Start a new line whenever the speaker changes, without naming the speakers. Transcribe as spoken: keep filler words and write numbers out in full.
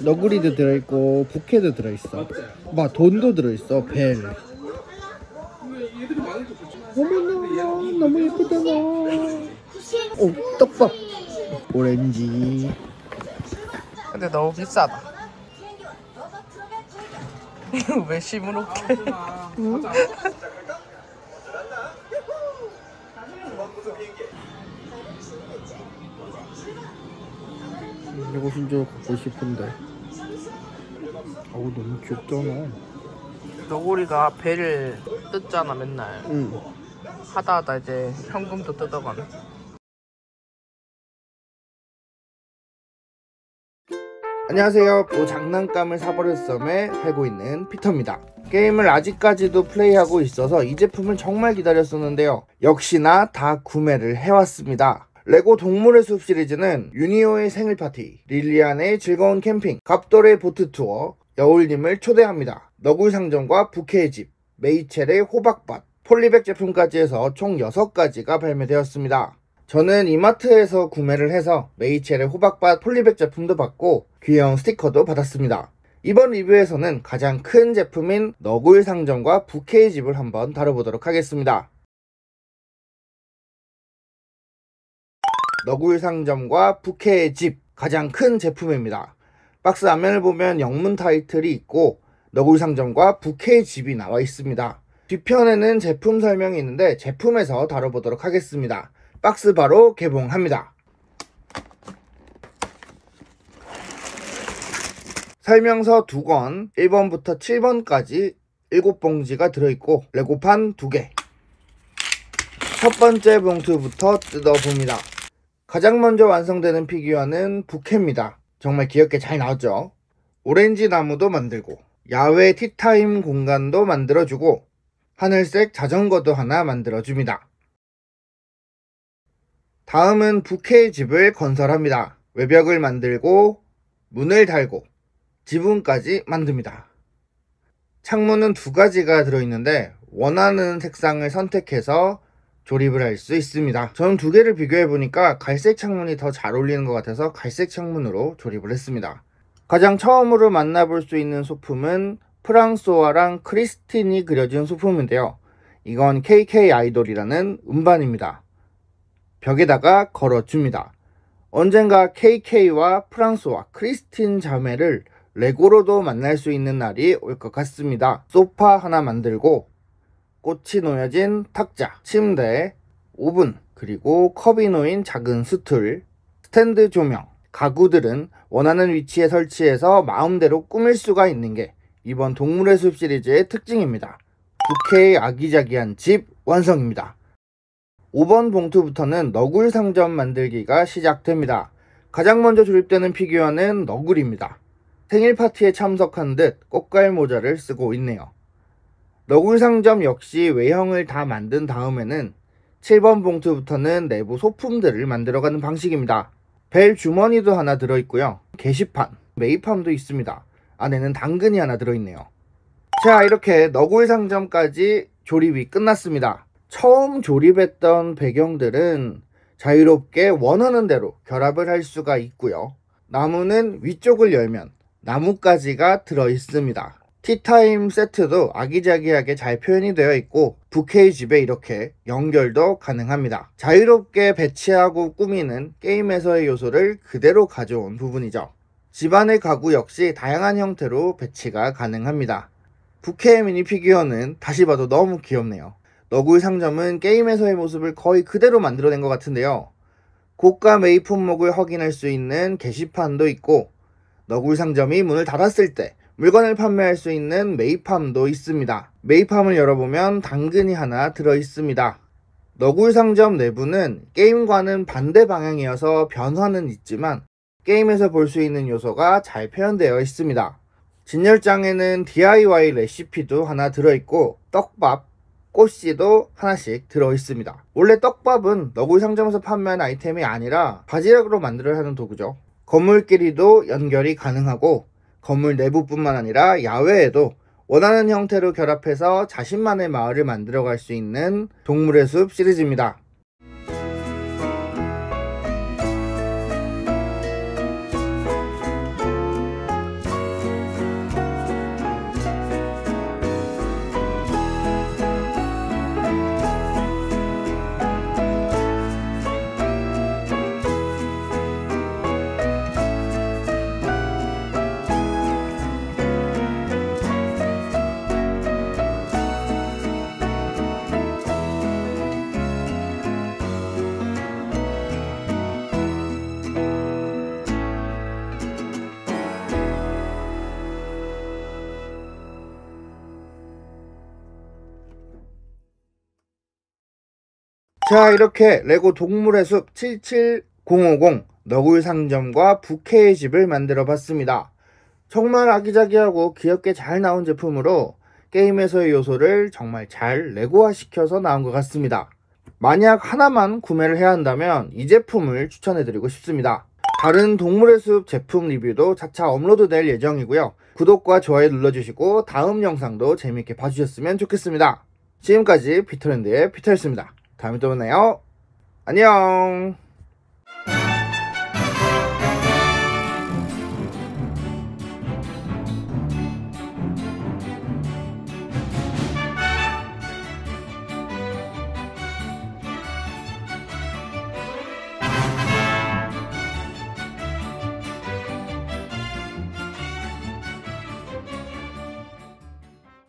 너구리도 들어있고 부캐도 들어있어. 막 돈도 들어있어. 벨. 어머나 너무 예쁘잖아. 오 떡밥. 오렌지. 근데 너무 비싸다. 이거 왜 시무룩해? 응? 이거 진짜 갖고 싶은데. 어우 너무 귀엽잖아. 너구리가 배를 뜯잖아 맨날. 응. 하다 하다 이제 현금도 뜯어가네. 안녕하세요. 또 장난감을 사버렸음에 살고 있는 피터입니다. 게임을 아직까지도 플레이하고 있어서 이 제품을 정말 기다렸었는데요. 역시나 다 구매를 해왔습니다. 레고 동물의 숲 시리즈는 유니오의 생일 파티, 릴리안의 즐거운 캠핑, 갑돌의 보트 투어, 여울님을 초대합니다. 너구리 상점과 부캐의 집, 메이첼의 호박밭, 폴리백 제품까지 해서 총 여섯 가지가 발매되었습니다. 저는 이마트에서 구매를 해서 메이첼의 호박밭 폴리백 제품도 받고 귀여운 스티커도 받았습니다. 이번 리뷰에서는 가장 큰 제품인 너구리 상점과 부캐의 집을 한번 다뤄보도록 하겠습니다. 너구리 상점과 부캐의 집, 가장 큰 제품입니다. 박스 앞면을 보면 영문 타이틀이 있고 너구리 상점과 부캐의 집이 나와 있습니다. 뒤편에는 제품 설명이 있는데 제품에서 다뤄보도록 하겠습니다. 박스 바로 개봉합니다. 설명서 두 권, 일 번부터 칠 번까지 일곱 봉지가 들어있고 레고판 두 개. 첫 번째 봉투부터 뜯어봅니다. 가장 먼저 완성되는 피규어는 부캐입니다. 정말 귀엽게 잘 나왔죠. 오렌지 나무도 만들고 야외 티타임 공간도 만들어주고 하늘색 자전거도 하나 만들어줍니다. 다음은 부캐의 집을 건설합니다. 외벽을 만들고 문을 달고 지붕까지 만듭니다. 창문은 두 가지가 들어있는데 원하는 색상을 선택해서 조립을 할 수 있습니다. 저는 두 개를 비교해보니까 갈색 창문이 더 잘 어울리는 것 같아서 갈색 창문으로 조립을 했습니다. 가장 처음으로 만나볼 수 있는 소품은 프랑소아랑 크리스틴이 그려진 소품인데요. 이건 케이케이 아이돌이라는 음반입니다. 벽에다가 걸어줍니다. 언젠가 케이케이와 프랑소아, 크리스틴 자매를 레고로도 만날 수 있는 날이 올 것 같습니다. 소파 하나 만들고 꽃이 놓여진 탁자, 침대, 오븐, 그리고 컵이 놓인 작은 스툴, 스탠드 조명, 가구들은 원하는 위치에 설치해서 마음대로 꾸밀 수가 있는 게 이번 동물의 숲 시리즈의 특징입니다. 부캐의 아기자기한 집 완성입니다. 오 번 봉투부터는 너구리 상점 만들기가 시작됩니다. 가장 먼저 조립되는 피규어는 너구리입니다. 생일 파티에 참석한 듯 꽃갈 모자를 쓰고 있네요. 너구리 상점 역시 외형을 다 만든 다음에는 칠 번 봉투부터는 내부 소품들을 만들어가는 방식입니다. 벨 주머니도 하나 들어있고요. 게시판, 메이팜도 있습니다. 안에는 당근이 하나 들어있네요. 자, 이렇게 너구리 상점까지 조립이 끝났습니다. 처음 조립했던 배경들은 자유롭게 원하는 대로 결합을 할 수가 있고요. 나무는 위쪽을 열면 나뭇가지가 들어있습니다. 티타임 세트도 아기자기하게 잘 표현이 되어 있고 부캐의 집에 이렇게 연결도 가능합니다. 자유롭게 배치하고 꾸미는 게임에서의 요소를 그대로 가져온 부분이죠. 집안의 가구 역시 다양한 형태로 배치가 가능합니다. 부캐의 미니 피규어는 다시 봐도 너무 귀엽네요. 너구리 상점은 게임에서의 모습을 거의 그대로 만들어낸 것 같은데요. 고가 메이 품목을 확인할 수 있는 게시판도 있고 너구리 상점이 문을 닫았을 때 물건을 판매할 수 있는 메이팜도 있습니다. 메이팜을 열어보면 당근이 하나 들어있습니다. 너구리 상점 내부는 게임과는 반대 방향이어서 변화는 있지만 게임에서 볼 수 있는 요소가 잘 표현되어 있습니다. 진열장에는 디아이와이 레시피도 하나 들어있고 떡밥, 꽃씨도 하나씩 들어있습니다. 원래 떡밥은 너구리 상점에서 판매하는 아이템이 아니라 바지락으로 만들어야 하는 도구죠. 건물끼리도 연결이 가능하고 건물 내부뿐만 아니라 야외에도 원하는 형태로 결합해서 자신만의 마을을 만들어갈 수 있는 동물의 숲 시리즈입니다. 자, 이렇게 레고 동물의 숲 칠칠공오공 너굴 상점과 부캐의 집을 만들어 봤습니다. 정말 아기자기하고 귀엽게 잘 나온 제품으로 게임에서의 요소를 정말 잘 레고화 시켜서 나온 것 같습니다. 만약 하나만 구매를 해야 한다면 이 제품을 추천해드리고 싶습니다. 다른 동물의 숲 제품 리뷰도 차차 업로드 될 예정이고요. 구독과 좋아요 눌러주시고 다음 영상도 재밌게 봐주셨으면 좋겠습니다. 지금까지 피터랜드의 피터였습니다. 다음에 또 만나요. 안녕.